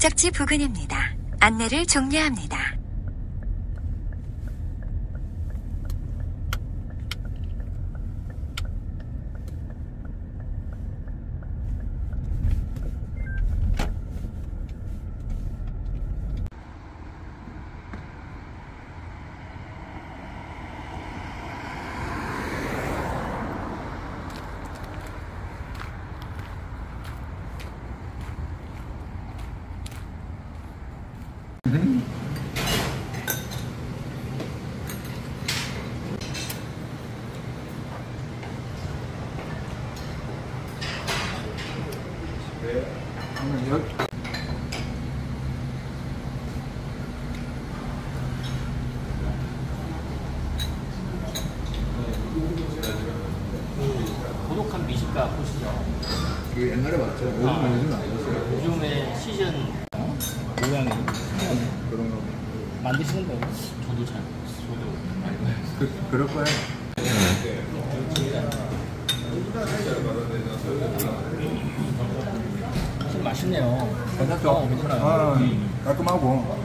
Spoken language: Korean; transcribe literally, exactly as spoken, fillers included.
목적지 부근입니다. 안내를 종료합니다. 음. 고독한 미식가 보시죠. 그 옛날에 봤죠. 요즘 아, 요즘 안 봤어요. 요즘에 시즌 어? 모양이 그런 거. 만드시는 거예요? 저도 잘 저도 많이 봐요. 그 그럴 거야. 좀 맛있네요. 괜찮죠? 어, 괜찮아요. 아, 음. 깔끔하고.